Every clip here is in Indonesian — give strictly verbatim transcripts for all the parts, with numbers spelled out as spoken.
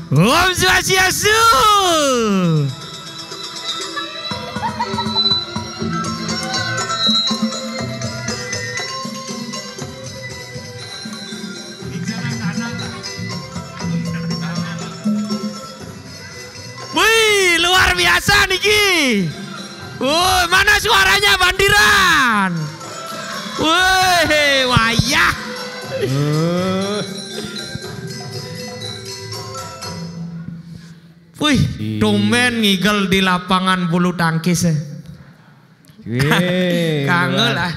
Om Swastiastu. Wih, luar biasa niki. Woi, mana suaranya bandiran? Wih, wayah. Uh. Wih, domen ngigel di lapangan bulu tangkis. Wih, kangen lah.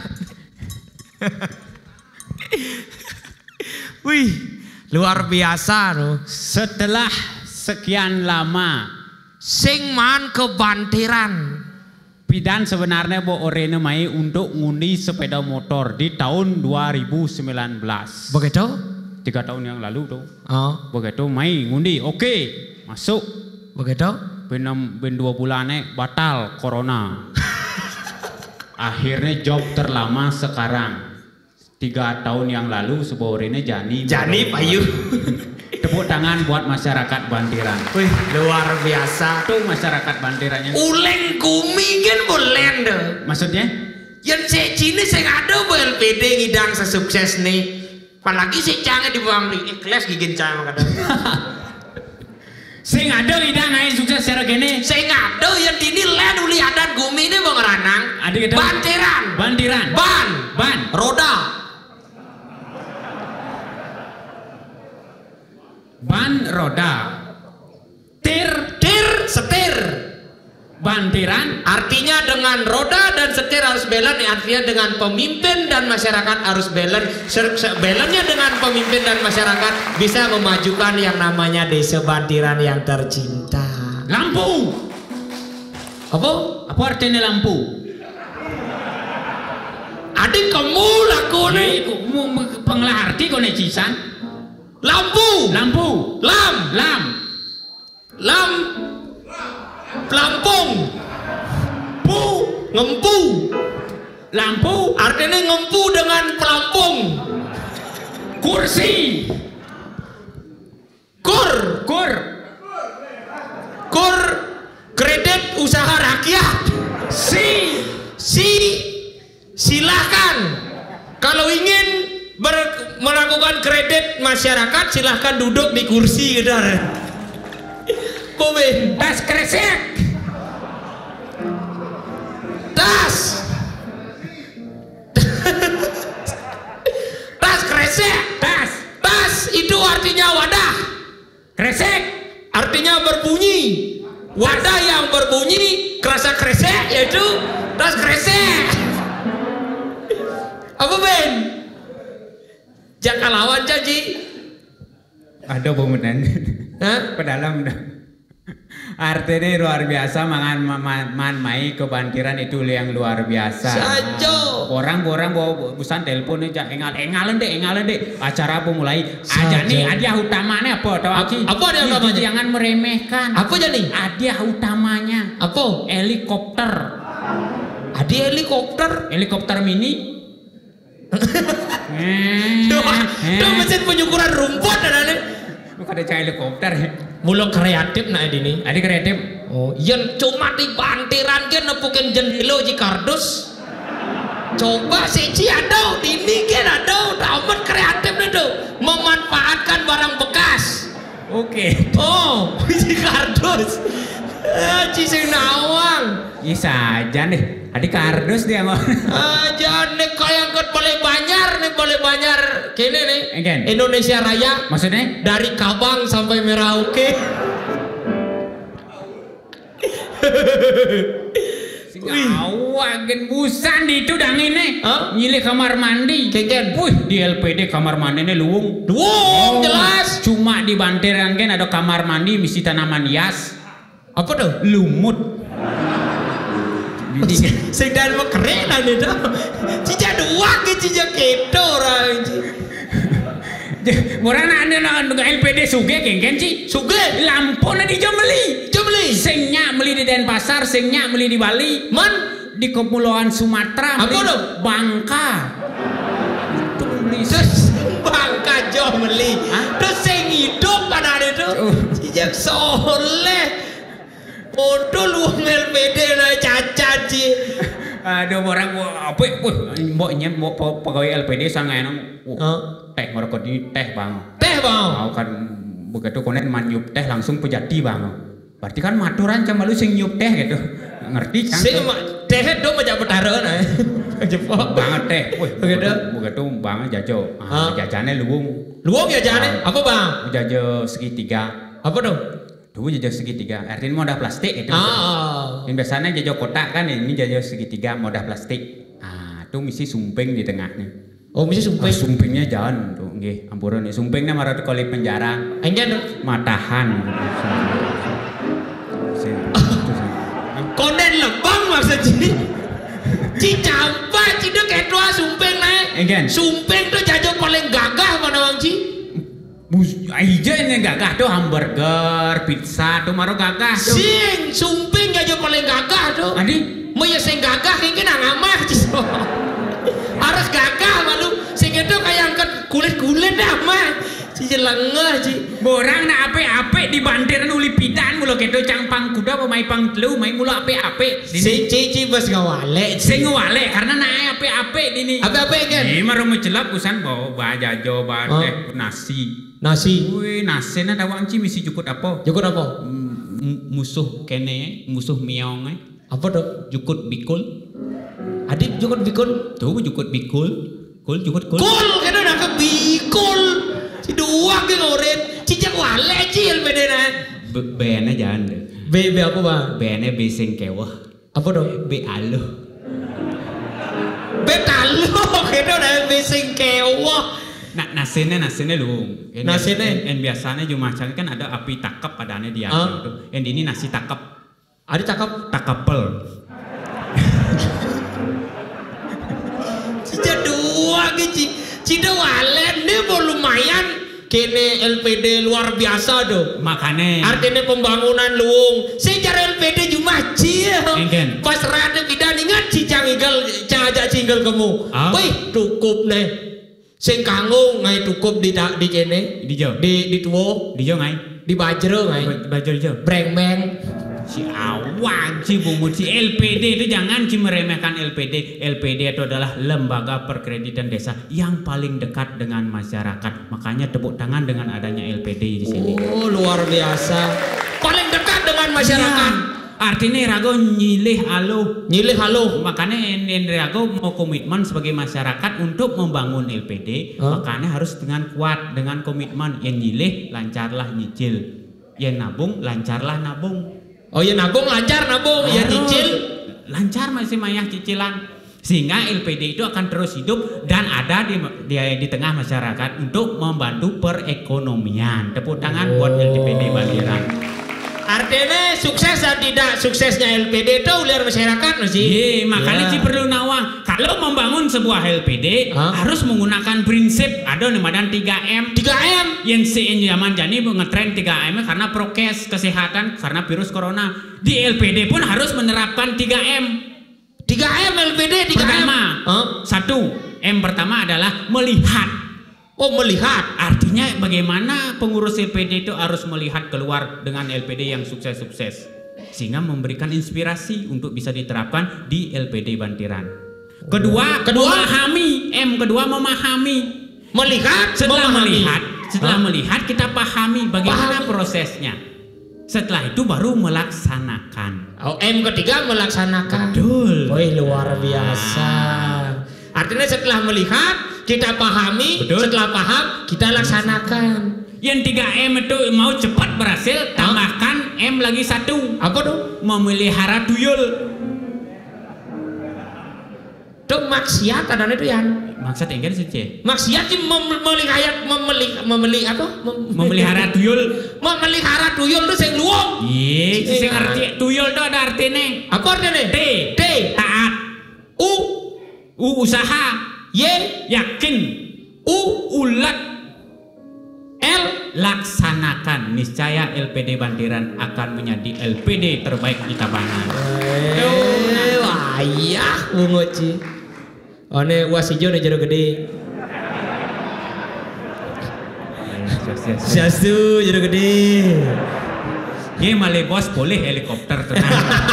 Wih, luar biasa loh. Setelah sekian lama sing man kebantiran. Bidan sebenarnya Bo Orene mai untuk ngundi sepeda motor di tahun dua ribu sembilan belas. Begitu? Tiga tahun yang lalu tuh. Oh. Begitu mai ngundi, oke masuk. Begitu? Ben, ben dua bulannya batal corona. Akhirnya job terlama sekarang. Tiga tahun yang lalu sebuah Orene Jani. Jani Payu. Tepuk tangan buat masyarakat Bantiran. Wih, luar biasa. Tuh masyarakat Bantirannya. Uleng kumi kan boleh deh. Maksudnya? Yang si Cina saya ada bu L P D ngidang sesukses nih. Apalagi si Canggih di bawah ikhlas gigin Cang kadang. Saya ada ngidang aja sukses secara gini. Saya ada yang dini len uli adat gumi ini bang Ranang. Adik Bantiran. Bantiran. Ban. Ban. Roda. Ban roda. Tir. Tir. Setir. Bantiran. Artinya dengan roda dan setir harus belen. Artinya dengan pemimpin dan masyarakat harus belen. Belennya dengan pemimpin dan masyarakat bisa memajukan yang namanya desa Bantiran yang tercinta. Lampu. Apa? Apa artinya lampu? Adik kamu laku nih. Pengelah arti kau necisan. Lampu. Lampu. Lam. Lam. Lam. Pelampung. Pu. Ngempu. Lampu. Artinya ngempu dengan pelampung. Kursi. Kur. Kur. Kur. Kredit usaha rakyat. Si. Si. Silahkan. Kalau ingin ber, melakukan kredit masyarakat silahkan duduk di kursi gitu. Boben. Tas kresek. Tas. Tas kresek. Tas. Tas itu artinya wadah. Kresek artinya berbunyi. Wadah yang berbunyi kerasa kresek yaitu tas kresek. Apa Ben? Jangan lawan janji. Ada pemenan. Hah? Pedalam dah. Artinya luar biasa mangan man, man mai ke Bantiran itu yang luar biasa. Sajo. Orang-orang bawa busan telepon aja engal engalan deh engalan deh acara apa mulai aja nih hadiah utamanya apa tahu Aki? Apa hadiah utamanya? Jangan meremehkan. Apa jadi? Hadiah utamanya. Apa? Helikopter. Hadiah helikopter. Helikopter mini. Itu mesin penyukuran rumput ada nih. Bukan ada cahaya helikopter. Mula kreatif nah ini. Ada kreatif. Oh, yang cuma di Bantiran kan nepukin jendela di kardus. Coba si Ciado ini kan ada amat kreatif itu memanfaatkan barang bekas. Oke. Oh, di kardus. Eh, Ci Nawang. Iya saja deh. Adik kardus dia mau. Aja nih kayak yang boleh banyak nih boleh banyak kini nih. Again. Indonesia Raya. Maksudnya? Dari Kabang sampai Merauke. Awak gen busan di itu dang ini. Huh? Nyilih kamar mandi. Keken. Wih, di L P D kamar mandinya luwung. Luwung oh, jelas. Cuma di Bantiran kan ada kamar mandi misi tanaman hias. Apa tuh? Lumut. Sedang mau keren ada tu. Cica dua ke cica keto orang. Orang nak ada L P D suge kengken ci. Suge. Lampu nak dijam beli. Jom beli. Sengnya beli di Denpasar, sengnya beli di Bali. Man di Kepulauan Sumatera. Apa tu? Bangka. Itu beli. Bangka jom beli. Terus seng hidup pada ada tu. Cica soleh. Modal uang L P D lah cacat sih. Ada orang apa? Mbok nyet mbok pegawai L P D sangat enak. Teh mereka di teh bang. Teh bang. Mau kan begitu konen manyup teh langsung pejati bang. Berarti kan maturan sama lu sing nyup teh gitu. Ngerti kan? Sing teh do majak betara nah. Jepok banget teh. Wih, begitu. Begitu bang jajo. Ah, jajane luwung. Luwung ya jajane? Apa bang? Jajo segitiga. Apa dong? Dulu jajo segitiga. Artinya modal plastik itu. Ah. Yang biasanya jajo kotak kan, ini jajo segitiga modal plastik. Ah, itu misi sumping di tengahnya. Oh, misi sumping. Ah, sumpingnya jangan tuh, nggih, ampuran nih. Sumpingnya marah kali penjara. Enggak dong. Matahan. Konen lebang maksudnya. Ci campak, ci do kedua sumping naik. Enggak. Sumping tuh jajo paling gagah mana bang Ci? Bus, aja ini gagah tuh hamburger, pizza tuh maro gagah tuh. Sing, sumping jajo paling gagah tuh. Adi, mau ya sing gagah kayaknya nang amah Ci. Harus gagah malu. Sing itu kayak kulit-kulit amah. Ci lengah Ci. Borang na ape-ape di bandiran uli pidan mulo kedo cangpang kuda pemai pang telu mai mulo ape-ape. Si Cici bos ngawale. Sing ngawale karena nae ape-ape dini. Ape-ape kan? Ini maro mencelap kusan bawa baja jawa teh nasi. Nasi. Wih, nasi na dawang Ci misi jukut apa? Jukut apa? Musuh kene, musuh miong eh. Apa tuh? Jukut bikul. Adik jukut bikul. Tuh jukut bikul. Kul jukut kul. Kul kena nak ke bikul. Si dua ke ngoren. Cicak wale Ci L P D na. B-nya jangan deh. B B apa bang? B-nya B sing kewah. Apa dong? B aluh. B taluh kena na B sing kewah. Nah, nasinya nasinya lu. Nasinya? Yang biasanya cuma kan ada api takap padanya di atas itu. Yang ini nasi takap. Ada takap? Takapel. Cica dua gitu. Cida walen dia mau lumayan. Kene L P D luar biasa doh. Makanya. Artinya pembangunan luung. Secara L P D cuma cia. Pas rada bidan ingat cicang igal, cajak cinggal kamu. Wih cukup nih. Sing kanggo ngai cukup di di kene. Di jo. Di di tuwo. Di jo ngai. Di bajero ngai. Bajero jo. Brengmeng. Si awan si bungut si L P D itu jangan si meremehkan L P D. L P D itu adalah lembaga perkreditan desa yang paling dekat dengan masyarakat. Makanya tepuk tangan dengan adanya L P D di sini. Oh luar biasa. Paling dekat dengan masyarakat. Ya, artinya rago nyilih halo. Nyilih halo. Makanya en rago mau komitmen sebagai masyarakat untuk membangun L P D. Huh? Makanya harus dengan kuat dengan komitmen. Yang nyilih lancarlah nyicil. Yang nabung lancarlah nabung. Oh ya nabung lancar nabung, ya cicil lancar masih mayah cicilan sehingga L P D itu akan terus hidup dan ada di di, di tengah masyarakat untuk membantu perekonomian. Tepuk tangan oh. buat L P D Bandiran. Artinya sukses dan tidak suksesnya L P D itu uliar masyarakat masih. Iya, makanya sih ya. Perlu nawang. Kalau membangun sebuah L P D huh? harus menggunakan prinsip ada namadan tiga M. tiga M. Yang si zaman jani ngetren tiga M karena prokes kesehatan karena virus corona. Di L P D pun harus menerapkan tiga M. tiga M L P D tiga M. Pertama, huh? satu M pertama adalah melihat. Oh melihat, artinya bagaimana pengurus L P D itu harus melihat keluar dengan L P D yang sukses-sukses sehingga memberikan inspirasi untuk bisa diterapkan di L P D Bantiran. Kedua, kedua memahami. M kedua memahami. Melihat, setelah memahami. melihat, setelah Hah? melihat kita pahami bagaimana pahami. prosesnya. Setelah itu baru melaksanakan. Oh, M ketiga melaksanakan. Betul. Wih luar biasa. Artinya setelah melihat kita pahami, betul. Setelah paham kita laksanakan. Yang tiga M itu mau cepat berhasil, tambahkan M lagi satu. Apa tuh? Memelihara tuyul. Tuh maksiat adanya itu yang. Maksud enggak sih? Maksiat sih memelihara memeli memeli apa? Memelihara tuyul. Memelihara tuyul itu sing luwung. Iya, sing arti tuyul itu ada artinya. Apa artinya? T. T. Taat. U. U usaha. Y yakin. U ulat. L laksanakan. Niscaya L P D Bandiran akan menjadi L P D terbaik di Tabanan. Eh, wayah bungoci. One wasijo ne jero gede. Syastu jero gede. Ye male bos boleh helikopter tenang.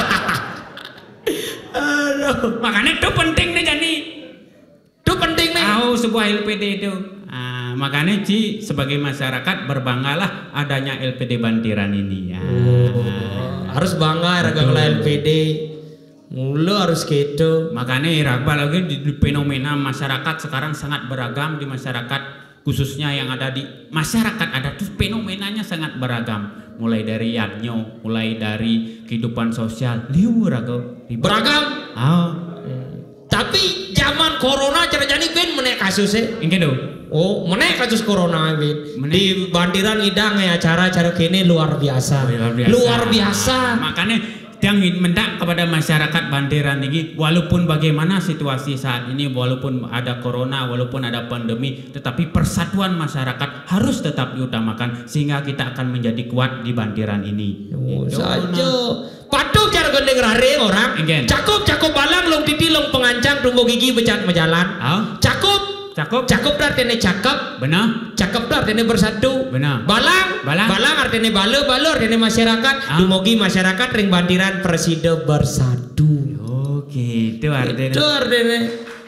Aduh. Makanya itu penting nih jadi. Itu penting nih. Tahu sebuah L P D itu. Ah, makanya Ci sebagai masyarakat berbanggalah adanya L P D Bantiran ini. Ya. Oh, harus bangga raga L P D. Mulu harus gitu. Makanya Iragba lagi di, di fenomena masyarakat sekarang sangat beragam di masyarakat, khususnya yang ada di masyarakat ada tuh fenomenanya sangat beragam. Mulai dari yadnyo, mulai dari kehidupan sosial, liu raga beragam. Oh. Tapi zaman corona cerjani ben menek kasusnya. Ingin do. Oh, menek kasus corona ben. Di Bantiran idang ya acara-acara kini luar biasa. Oh, luar biasa. Luar biasa. Nah, makanya yang mendak kepada masyarakat Bantiran ini, walaupun bagaimana situasi saat ini, walaupun ada corona, walaupun ada pandemi, tetapi persatuan masyarakat harus tetap diutamakan sehingga kita akan menjadi kuat di Bantiran ini. Oh, saja. Patuh cara gendeng rare orang. Ingen. Cakup cakup balang long titi long pengancang tunggu gigi becat menjalan. Oh. Cakup Cakup. cakup artinya cakep. Benar. Cakep artinya bersatu. Benar. Balang. Balang. Balang artinya bale bale artinya masyarakat. Ah. Dumugi masyarakat ring Bantiran preside bersatu. Oke, itu artinya. Itu artinya.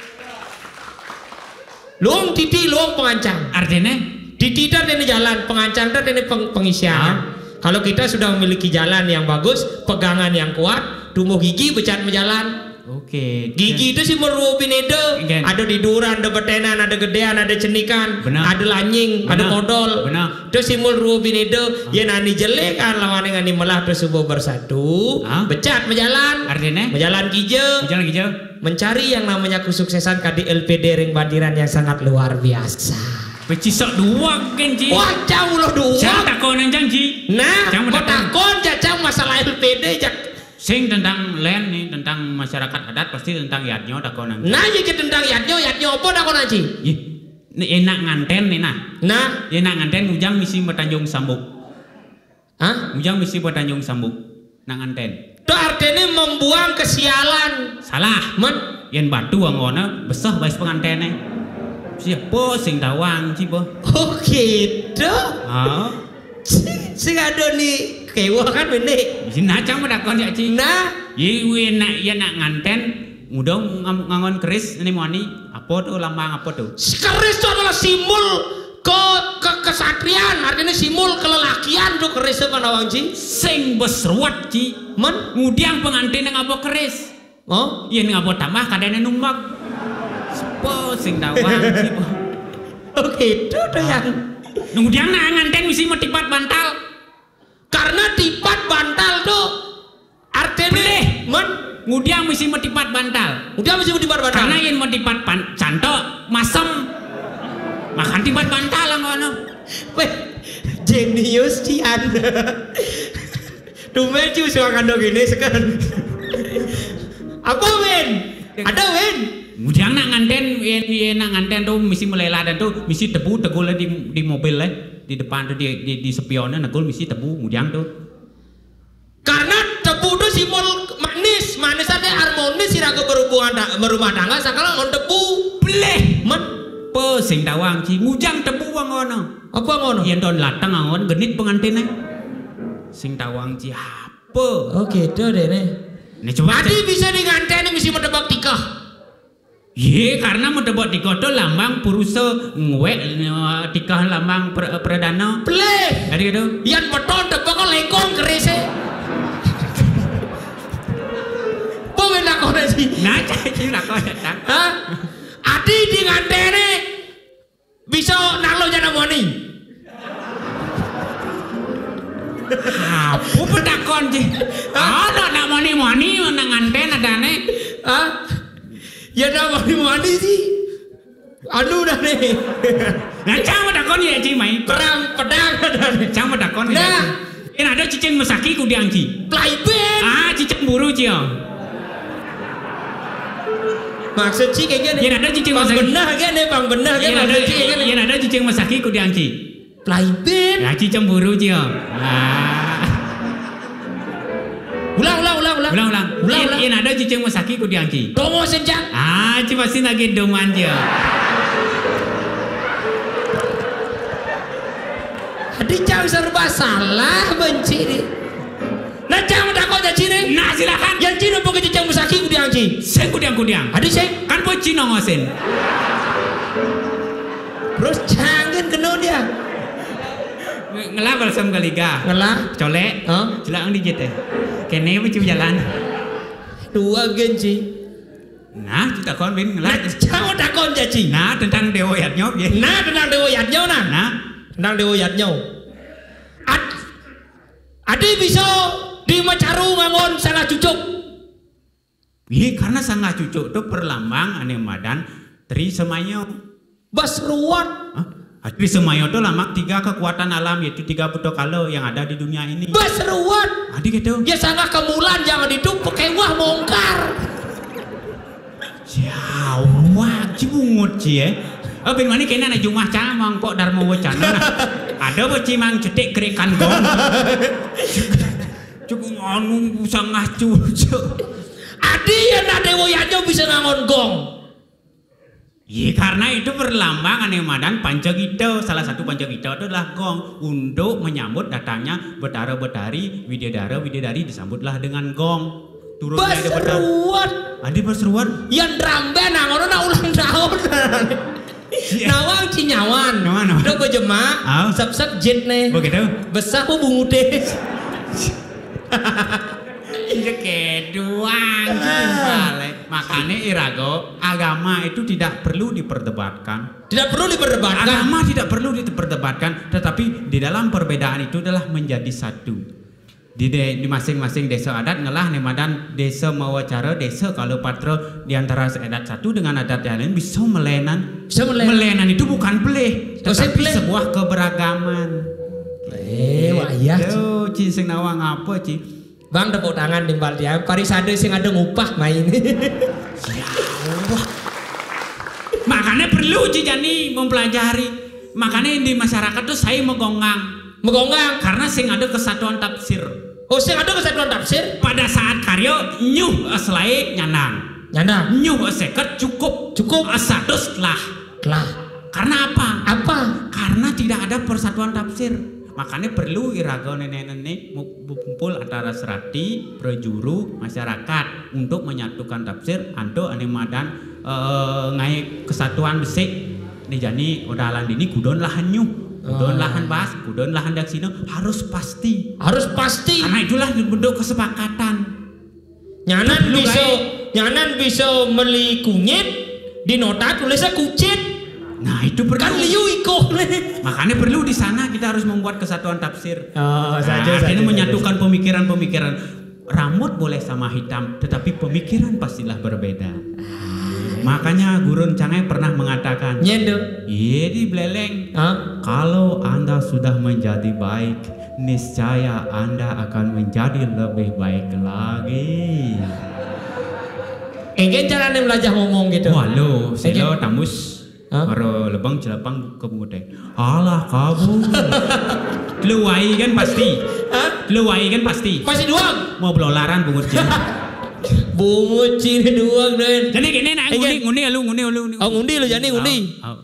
Luang titi luang pengancang. Artinya? Titi artinya jalan, pengancang artinya peng pengisian. Ah. Kalau kita sudah memiliki jalan yang bagus, pegangan yang kuat, tumbuh gigi becat menjalan. Oke. Gigi itu sih merubin ide. Again. Ada diduran, ada betenan, ada gedean, ada cenikan, Benar. ada lanying, Benar. ada kodol. Benar. Itu simbol rubin ide. Ya nani jelek kan lawan dengan melah tersebut bersatu. Ah? Becat menjalan. Artinya? Menjalan hijau. Jalan hijau. Mencari yang namanya kesuksesan kadi L P D ring Bantiran yang sangat luar biasa. Becisok dua kenci. Wah jauh loh dua. Jangan takonan janji. Nah, Jangan kau takon. takon jajang masalah L P D jak. Sing tentang land nih, tentang masyarakat adat pasti tentang yadnyo takonan. Nah, jadi tentang yadnyo, yadnyo apa takon aja? Ih, ini enak nganten nih nah. Nah, Enak nganten ujang misi bertanjung sambuk. hah? Ujang misi bertanjung sambuk. Nang nganten. Itu artinya membuang kesialan. Salah. Men, Yen batu angona besah bais pengantene. Siapa sing tawang cipo? oh gitu. Ah, Sing ada nih kewa kan ini. sing nacang medakon ya ci. Nah, Ye we nak ya nak nganten mudong ngam- ngangon keris ini moni apa tuh lambang apa tuh? keris itu adalah simbol ke, ke kesatrian, artinya simbol kelelakian tuh keris apa nawang ci? Sing besruat ci. Men, Ngudiang pengantin yang apa keris? oh, Yen ngapa tambah kadane numbak. Siapa sing tawang cipo? oh gitu tuh yang. Ngudiang nak nganten mesti metipat bantal. Karena tipat bantal tuh artinya, men, Ngudiang mesti metipat bantal. udah mesti tipat bantal. Karena yen metipat pan cantok masem. Makan tipat bantal lah ngono. Weh, jenius ci Anda. Tumben ci suka kandung gini sekarang. Apa Wen? Ada Wen? Ngudiang nak nganten yen yen nak nganten tuh mesti melelah dan tuh mesti tebu tegul di di mobil lah. Di depan tuh di di, di spionnya negul mesti tebu ngudiang tuh. Karena tebu itu simbol manis, manis ada harmonis siraga berhubungan da, berumah tangga sakala ngon tebu. Bleh, Men, pe sing tawang ci ngujang tebu wang ngono. apa ngono? Yen don latang ngon genit pengantinnya. Sing tawang ci apa? Oh gitu deh nih. Nih coba. Adi bisa diganteni mesti mendebak tikah. Ye, karena mendebak tikah tuh lambang purusa ngwek eh, tikah lambang per, perdana. Pleh. Jadi gitu. Yang beton tebak kok lekong kerisnya. Apa benda kau sih? Nah, cai lah kau datang. Hah? Adi di ngantene bisa nalo jana moni. Apa petakon sih? Ada nak moni moni nang nganten adane. Hah? Ya dah moni moni sih. Anu dah nih. Nah, cang petakon ya ci mai. Perang pedang dah nih. Cang petakon ya. Nah. Ini ada cicing mesaki ku diangci. Playben. Ah, cicing buru cio. Maksud sih kayak gini. Yang ada cicing bang masaki. benah kan nih bang benah kan. Yang ada Maksud sih kayak gini. yang ada cicing mesaki ku diangci. Playben. Ya cicing buru cio. Ah. Ulang ulang ulang ulang. Ulang ulang. Ulang Yang ulang. yang ada cicing mesaki ku diangci. Tomo senjang. Ah, ci pasti lagi doman cio. Adi jauh serba salah benci nih. Lah jangan takut ya Cine. Nah silakan. Yang Cina pakai cicang musaki kudiang Ci. Sen kudiang-kudiang. Adi seng. Kan po Cina ngosen. Terus jangan kena dia. Ngelah balsam kaliga. Ngelah. Colek. Hah? Celak digit eh. Kene macam jalan. Dua genci. Nah, kita kon bin Nah, ngelah. jangan takut ya Ci. Nah, tentang dewa yatnya ya. Nah, tentang dewa yatnya nah. Nah, Tentang dewa yatnya. Ad, adi bisa di Macaru ngangon sangat cucuk. iya karena sangat cucuk itu perlambang ane madan Tri Semayo. Basruan. Hah? Tri Semayo itu lamak tiga kekuatan alam yaitu tiga putukalo yang ada di dunia ini. Basruan. Adik gitu. Ya sangat kemulan jangan itu pakai wah mongkar. Siawak cibungut cie eh. Oh bin mana kena na jumah camang kok Dharma Wacana. Ada apa cimang cetek gerikan gong. Cukup anu sangat cucuk. Adi yang nak dewa yatnya bisa ngangon gong. Iya karena itu berlambang ane madan Pancagita. Salah satu Pancagita itu adalah gong untuk menyambut datangnya betara-betari, widadara-widadari disambutlah dengan gong. Turun dari betara. Basruan. Adi berseruan. Yang drambe nangono na ulang tahun. Nawang cinyawan. Nawan, nawan. Do bejema, Ah. sep-sep jet nih. Begitu. Besar apa bungude. Iya keduang. Makanya irago agama itu tidak perlu diperdebatkan. Tidak perlu diperdebatkan. Agama tidak perlu diperdebatkan, tetapi di dalam perbedaan itu adalah menjadi satu. Di, de, di masing-masing desa adat ngelah nemadan desa mawacara desa kalau patro di antara adat satu dengan adat yang lain bisa melenan. Bisa melenan. Melenan itu bukan peleh, Oh, saya tetapi peleh. sebuah keberagaman. Eh, wah iya. Yo, Ci sing nawang apa, Ci? Bang tepuk tangan timbal dia. Parisade sing ada ngupah main. Ya Allah. Makanya perlu Ci Jani mempelajari. Makanya di masyarakat tuh saya megongang. Megonggang. Karena sing ada kesatuan tafsir. Oh, sing ada kesatuan tafsir. Pada saat karyo nyuh selai nyanang. Nyanda. Nyuh seket cukup. Cukup. Asadus lah. Lah. Karena apa? Apa? Karena tidak ada persatuan tafsir. Makanya perlu iraga nenek-nenek kumpul antara serati, prajuru, masyarakat untuk menyatukan tafsir. Anto ane madan uh, ngai kesatuan besik. Nih jani odalan ini kudon lahan nyuh. Kudon lahan bas, kudon lahan daksina harus pasti. Harus pasti. Karena itulah bentuk kesepakatan. Nyanan Lu bisa, kayak- nyanan bisa meli kunyit di nota tulisnya kucit. Nah itu perlu. Kan liu iko. Makanya perlu di sana kita harus membuat kesatuan tafsir. Oh, Nah, ini menyatukan pemikiran-pemikiran. Rambut boleh sama hitam, tetapi pemikiran pastilah berbeda. Makanya Gurun Cangai pernah mengatakan, Nyendo. iya di beleleng. Hah? Kalau Anda sudah menjadi baik, niscaya Anda akan menjadi lebih baik lagi. Engke carane belajar ngomong gitu. Walau, selo tamus. Hah? Karo lebang celapang kebungute. Alah kamu. Luai kan pasti. Hah? Luai kan pasti. Masih doang. Mau belolaran bungut cina. Bungut cini doang, Den. Jadi gini nak Eh, ngundi ngundi lu ngundi lu. Oh, ngundi lu jani ngundi. Oh, oh.